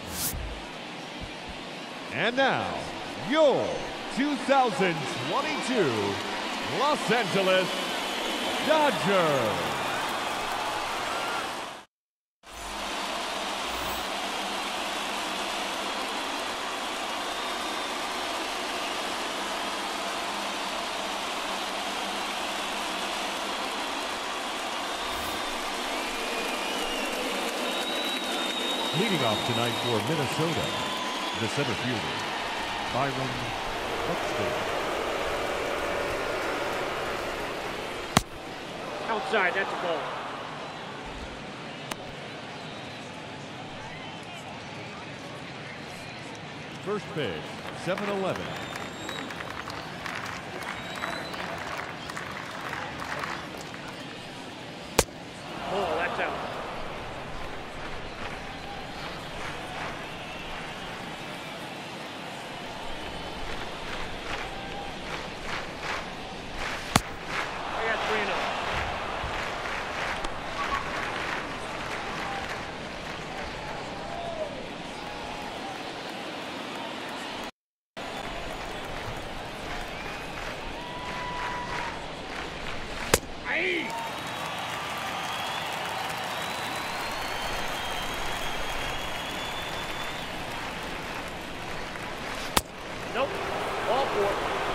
And now, your 2022 Los Angeles Dodgers. Leading off tonight for Minnesota, the center fielder, Byron Buxton. Outside, that's a ball. First pitch, 7-11. Oh, that's out. Nope. Ball four.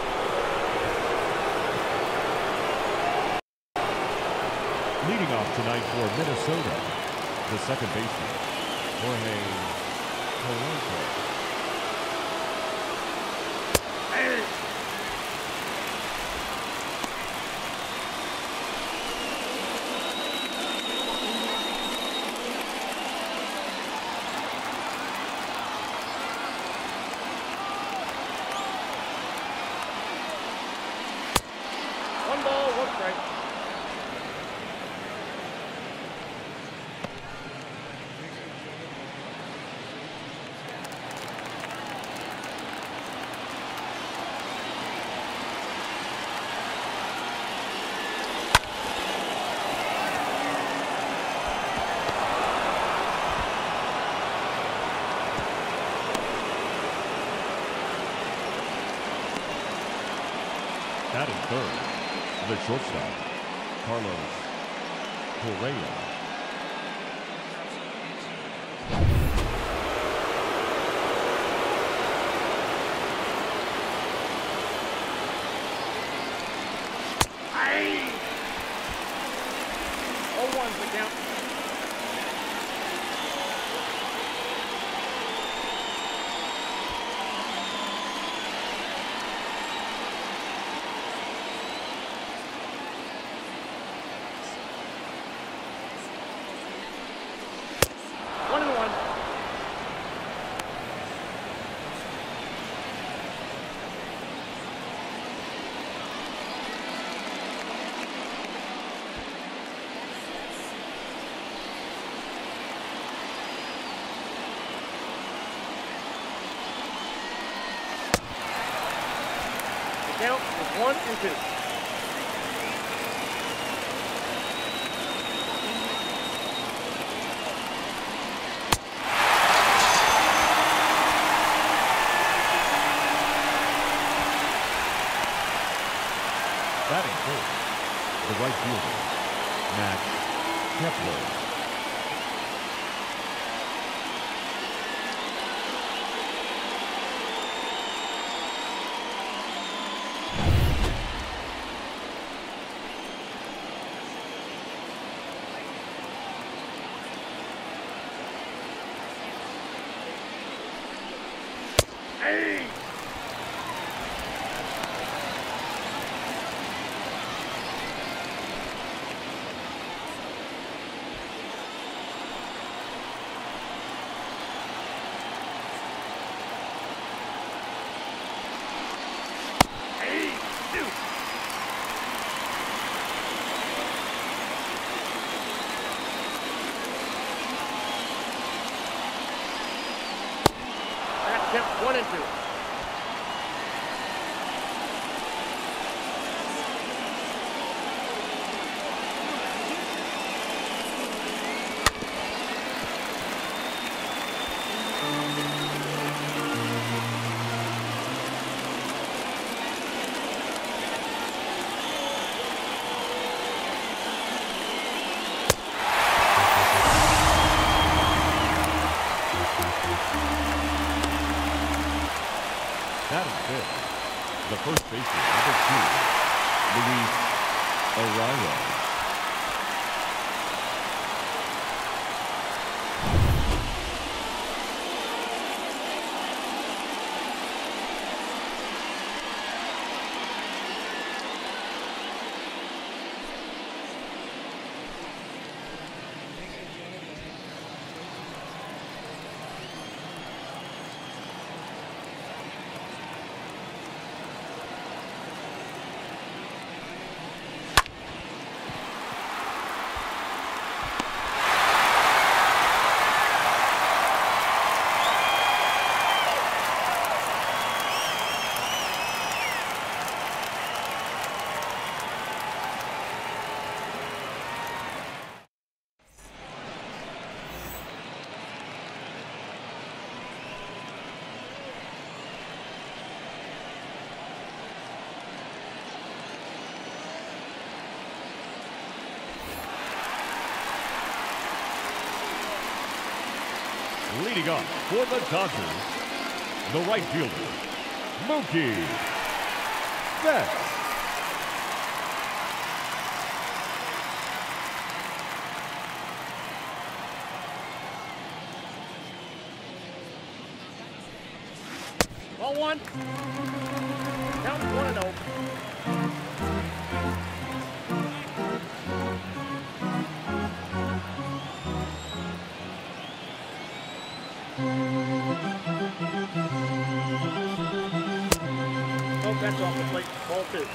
Leading off tonight for Minnesota, the second baseman, Jorge Polanco. One ball, one strike. Batting third, the shortstop, Carlos Correa. Aye! 0-1's the count. Count is 1 and 2. Batting fourth, the right fielder, Matt Kepler. Hey! Count 1 and 2. Batting fifth, the first baseman, number 2, Luis Arroyo. Leading off for the Dodgers, the right fielder, Mookie Betts. Ball 1. Count 1-0. Oh, that's off the plate. Ball 2.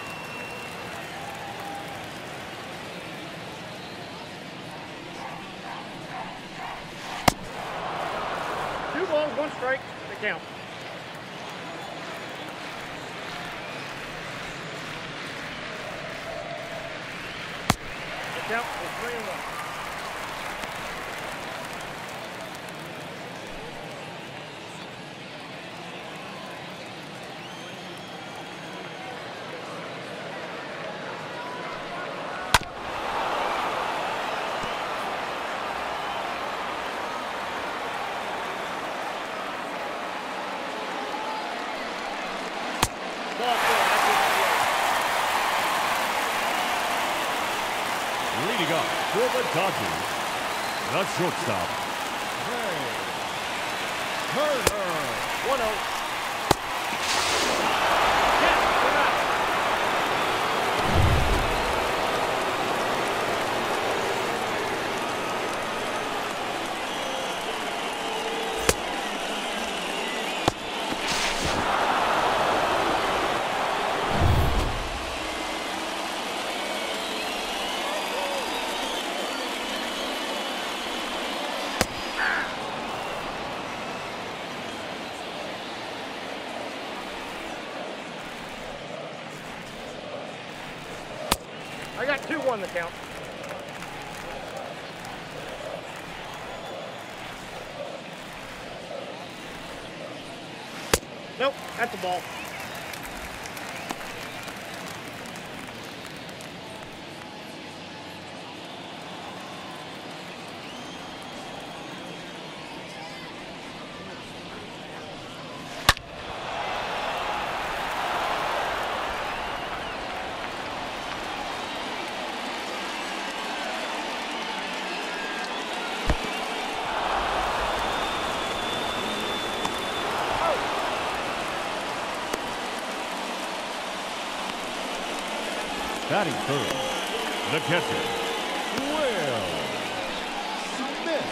Two balls, 1 strike. The count. The count is 3-1. Leading up for the Dodgers, the shortstop, Turner. 1-0. Yes, we're out. I got 2-1 the count. Nope, that's a ball. Batting third, the catcher, Will Smith.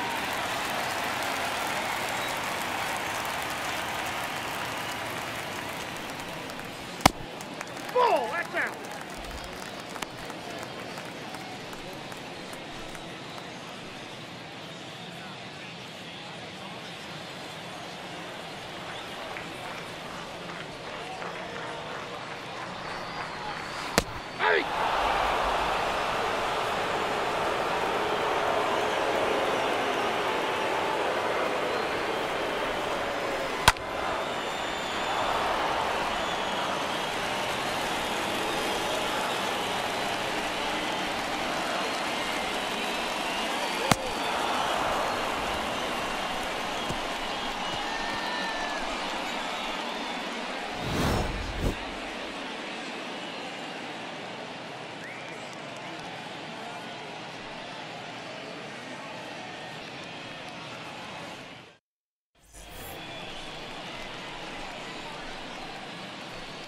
Ball, that's out. Hey!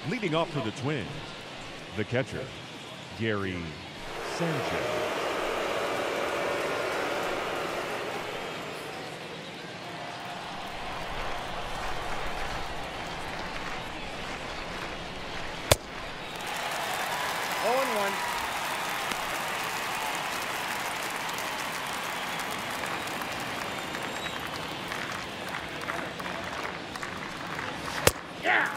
Leading off for the Twins, the catcher, Gary Sanchez. Yeah!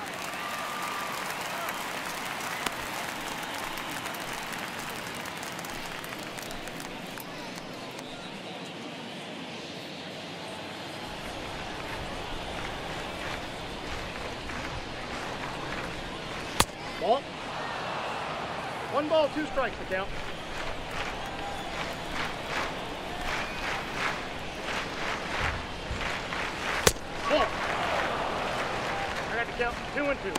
Ball. 1 ball, 2 strikes to count. Ball. I got to count 2-2.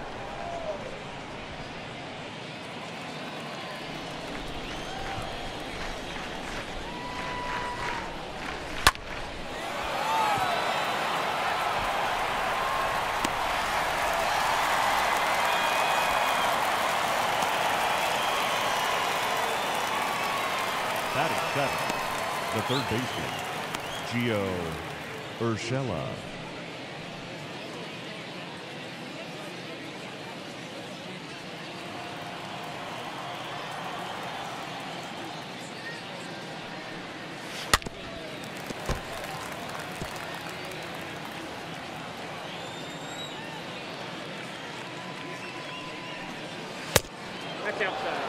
Batting seventh, the third baseman, Gio Urshela. That's outside.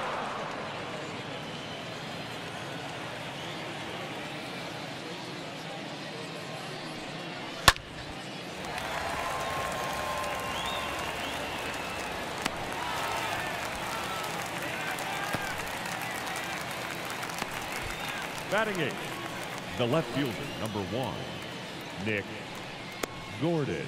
Batting eighth, the left fielder, number 1, Nick Gordon.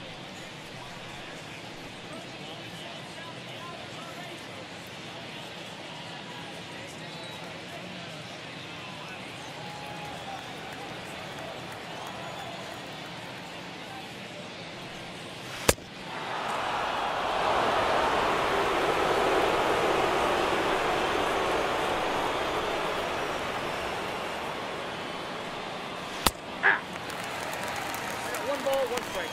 Ball, 1 strike.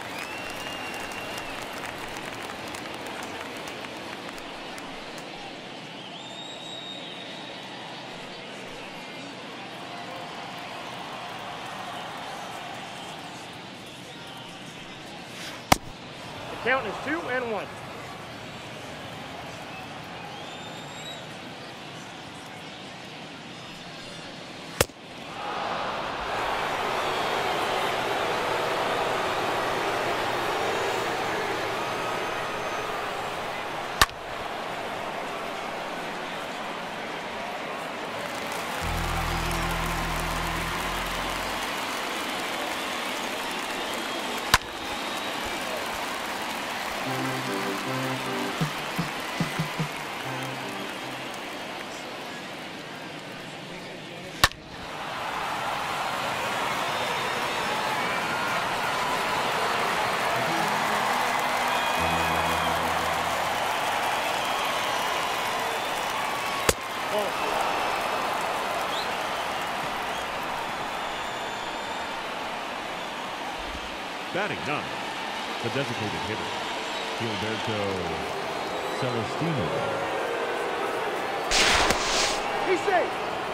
The count is 2-1. Batting ninth, the designated hitter, Gilberto Celestino. He's safe.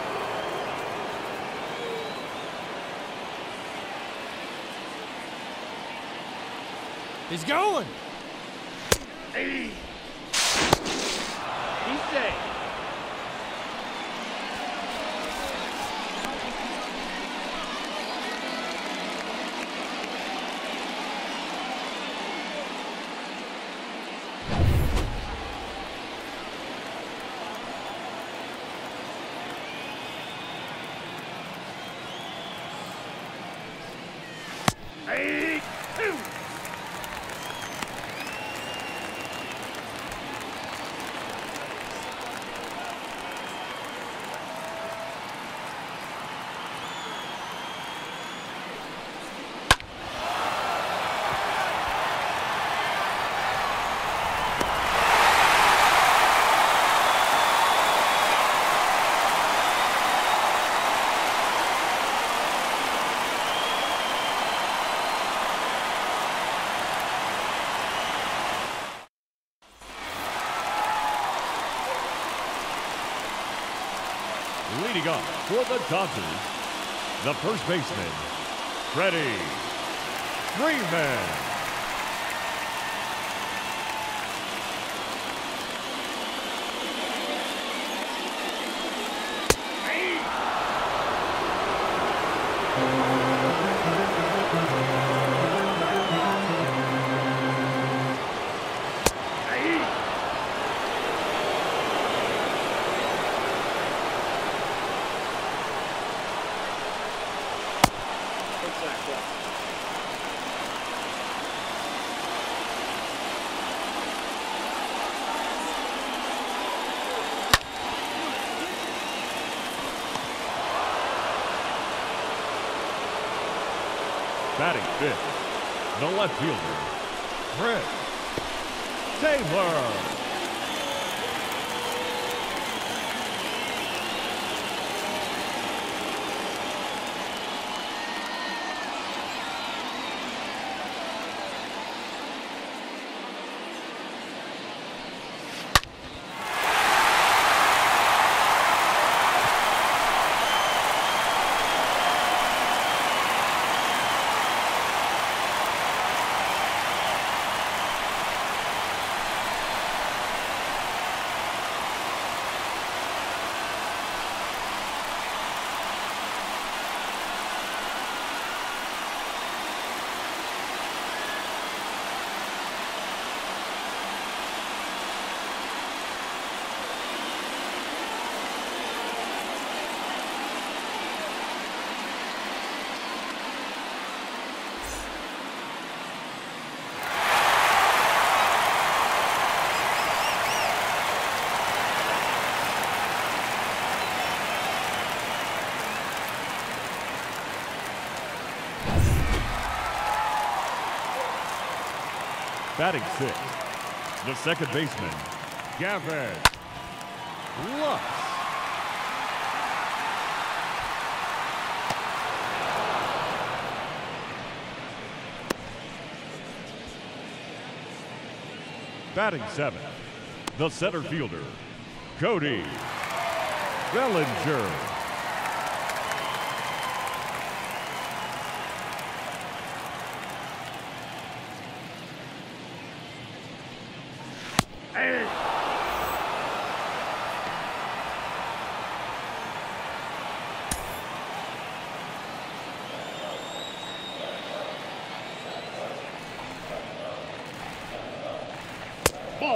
He's going. Hey. He's safe. Hey, 2. Leading up for the Dodgers, the first baseman, Freddie Freeman. Batting fifth, the left fielder, Chris Taylor. Batting sixth, the second baseman, Gavin Lux. Batting seventh, the center fielder, Cody Bellinger. Ball.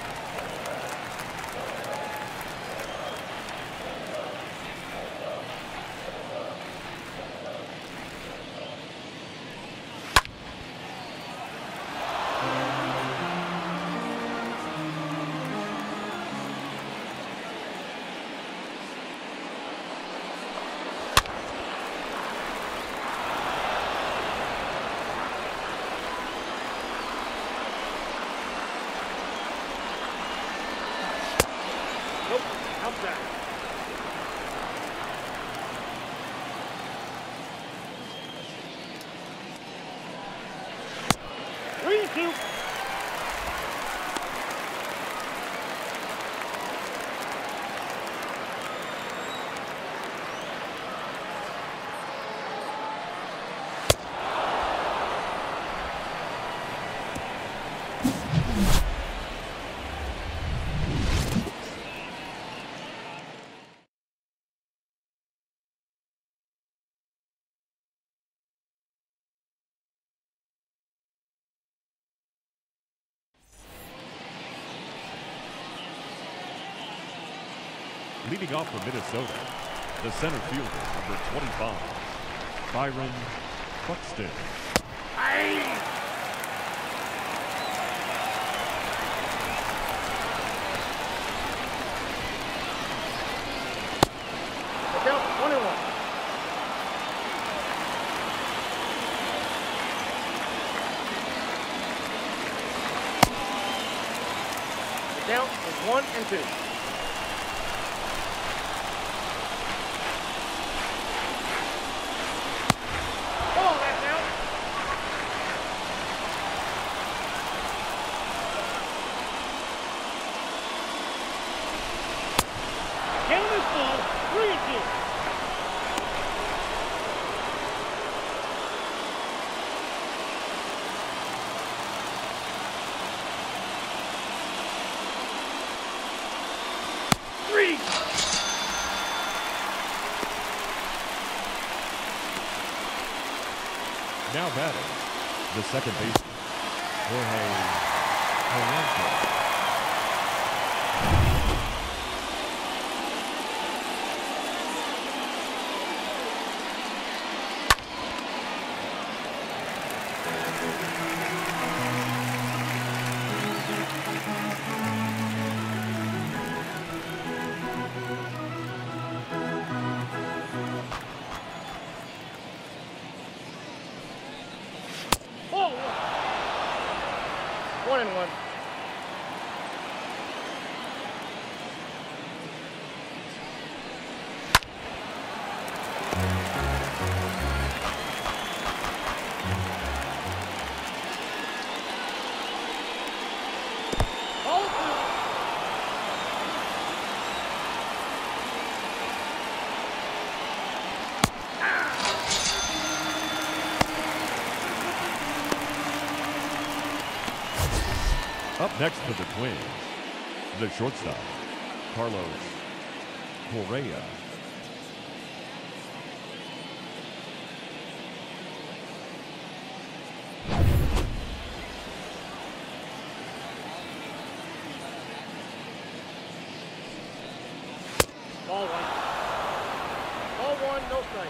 Nope, outside. Three, two. Leading off for Minnesota, the center fielder, number 25, Byron Buxton. Look out, 1-1. The count is 1-2. Count is full. 3-2. Three. Now batting, the second baseman, Jorge Polanco. Oh, 1-1. Ball 2. Up next for the Twins, the shortstop, Carlos Correa. Ball 1. Ball 1, no strike.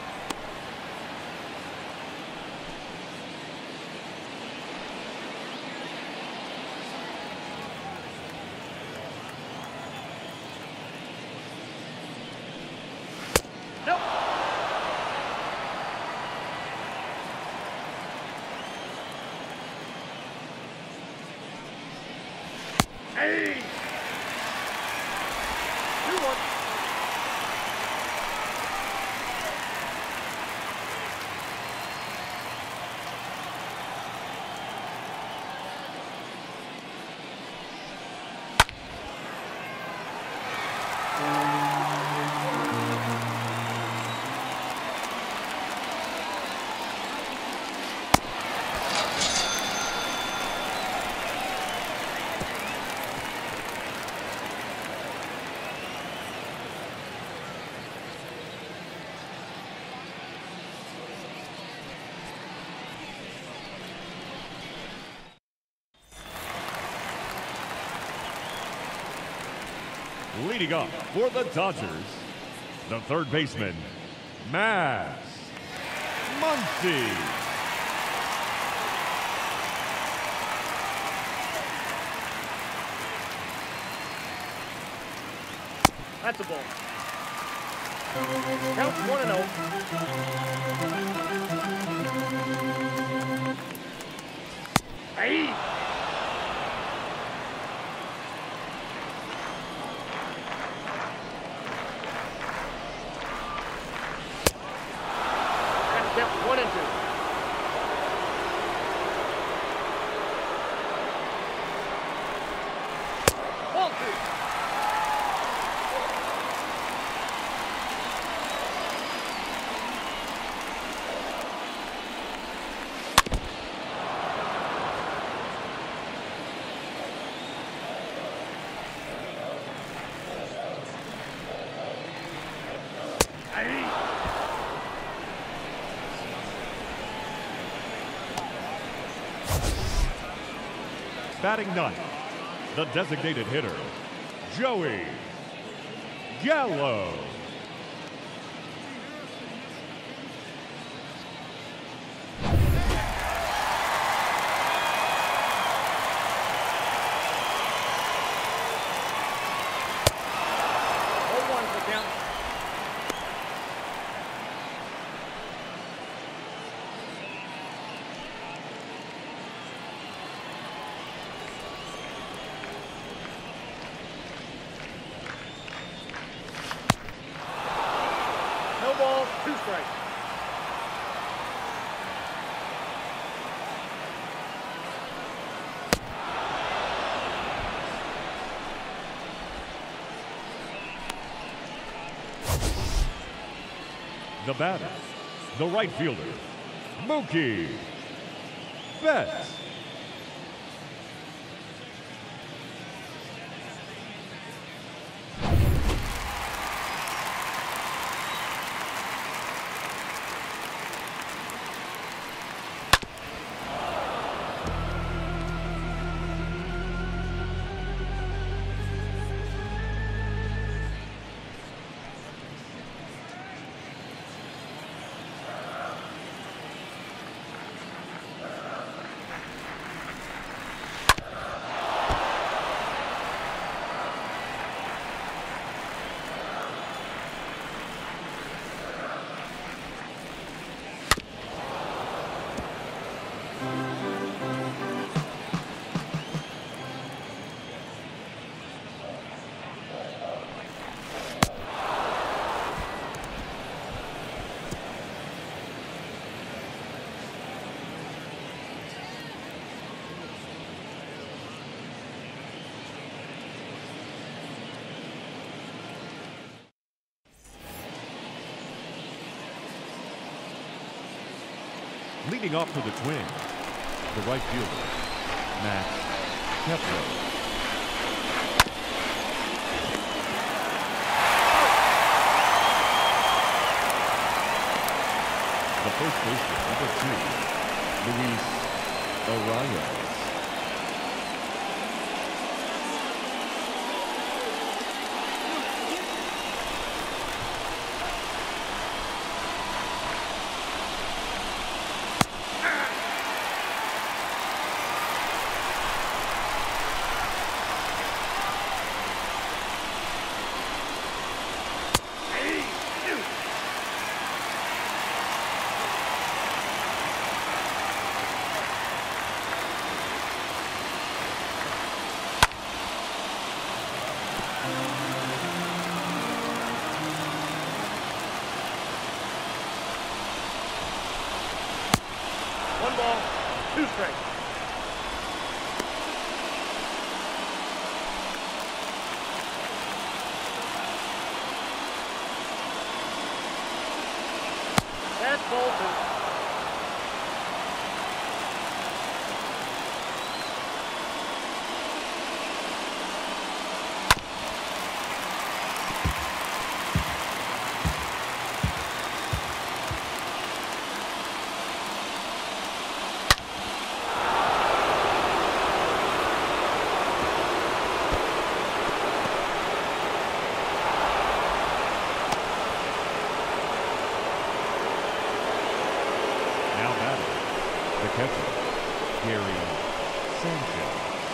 Nope. Hey! 2-1. Leading up for the Dodgers, the third baseman, Max Muncy. That's a ball. Count 1-0. Hey! That's count 1-2. Ball 2. Batting ninth, the designated hitter, Joey Gallo. No balls, 2 strikes. The batter, the right fielder, Mookie Betts. Leading off for the Twins, the right fielder, Matt Kepler. The first baseman, number 2, Luis Arraez. One ball, 2 strikes. That's ball 2. The catcher, Gary Sanchez.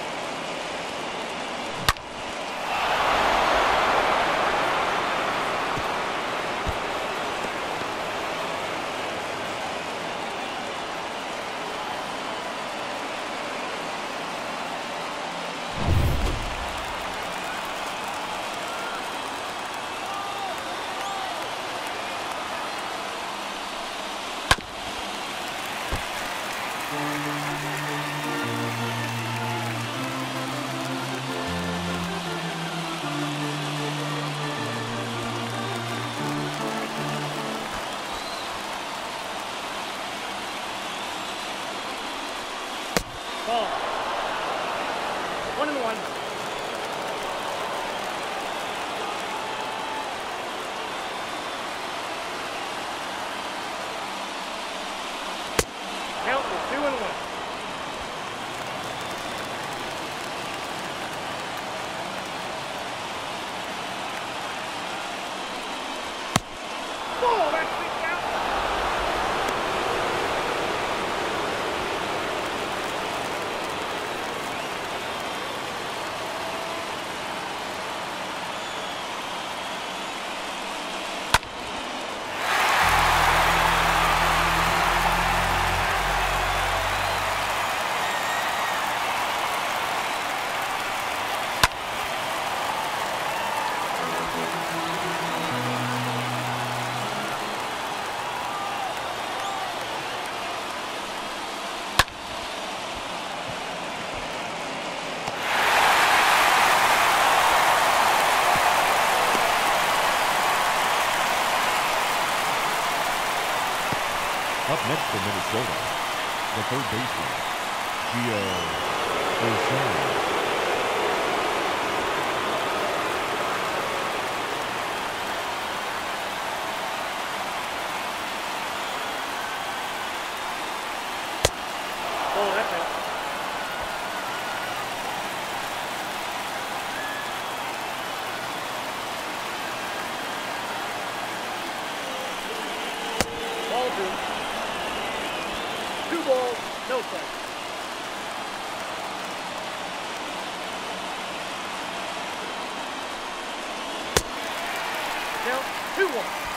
Ball. 1-1. Count is 2-1. Ball, that's the count. Next for Minnesota, the third baseman, Gio Urshela. Oh, that's it. Ball 2. 2 balls, no strikes. Count 2-1.